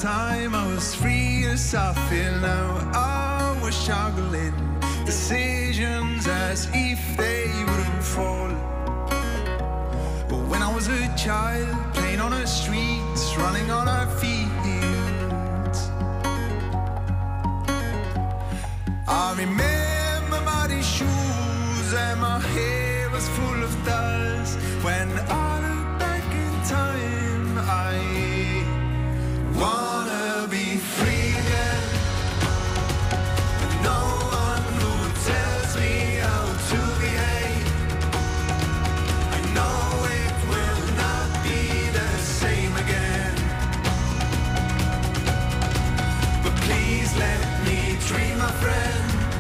time I was free as I feel now. I was juggling decisions as if they wouldn't fall. But when I was a child, playing on the streets, running on our fields, I remember muddy shoes and my hair was full of dust. When I look back in time, I wanna be free again. But no one who tells me how to behave. I know it will not be the same again. But please let me dream, my friend.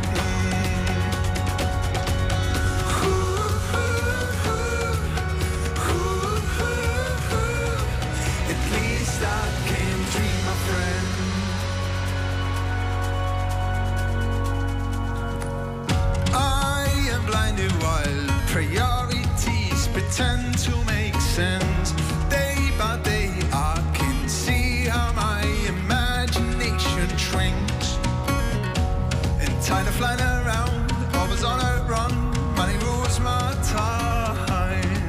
Priorities pretend to make sense. Day by day I can see how my imagination shrinks. And tired of flying around, always on a run, money rules my time.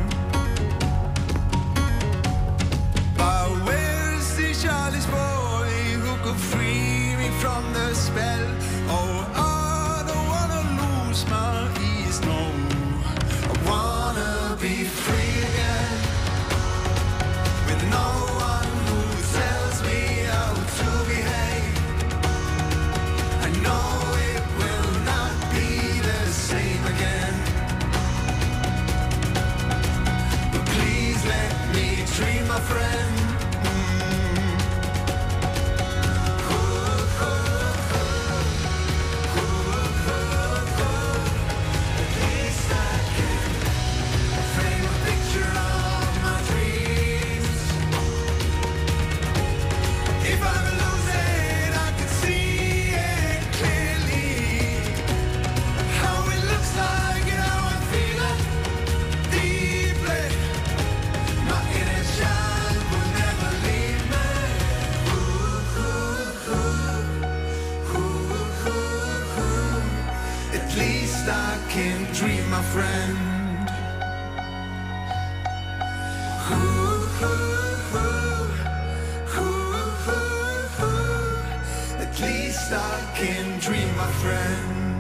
But where's the childish boy who could free me from the spell? Oh, I don't wanna lose my ease, no. Wanna be free again, with no one who tells me how to behave. I know it will not be the same again. But please let me dream, my friend. Dream, my friend. At least I can dream, my friend.